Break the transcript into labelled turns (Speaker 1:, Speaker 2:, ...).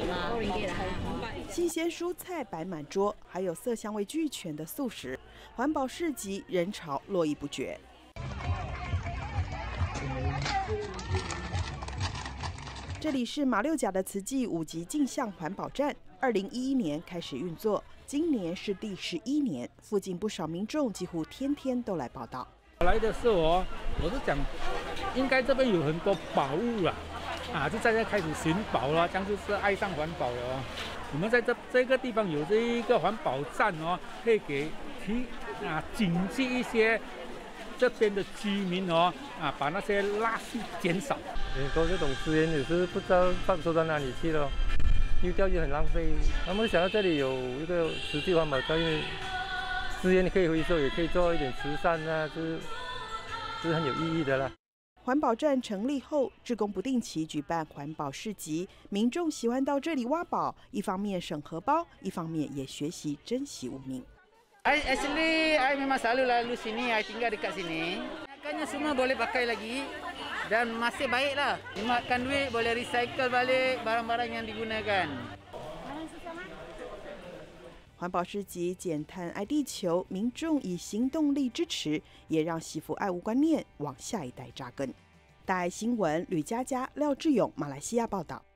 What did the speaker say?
Speaker 1: 新鲜蔬菜摆满桌，还有色香味俱全的素食，环保市集人潮络绎不绝。这里是马六甲的慈济5级镜像环保站，2011年开始运作，今年是第11年，附近不少民众几乎天天都来报道。
Speaker 2: 来的时候我是讲，应该这边有很多宝物了，就在这开始寻宝了，这样就是爱上环保了哦。我们在这个地方有这一个环保站哦，可以给警惕一些这边的居民哦，把那些垃圾减少。
Speaker 3: 很多这种资源也是不知道放收到哪里去了，丢掉就很浪费。他们想到这里有一个慈济环保站，因为资源可以回收，也可以做一点慈善啊，是很有意义的啦。
Speaker 1: 环保站成立后，志工不定期举办环保市集，民众喜欢到这里挖宝，一方面省荷包，一方面也学习珍惜物命。
Speaker 4: Actually, I memang selalu lalu sini. I tinggal dekat sini. Makanya semua boleh pakai lagi dan masih baik lah. Dimakan duit boleh recycle balik barang-barang yang digunakan.
Speaker 1: 环保市集减碳爱地球，民众以行动力支持，也让惜福爱物观念往下一代扎根。大爱新闻吕佳佳、廖志勇，马来西亚报道。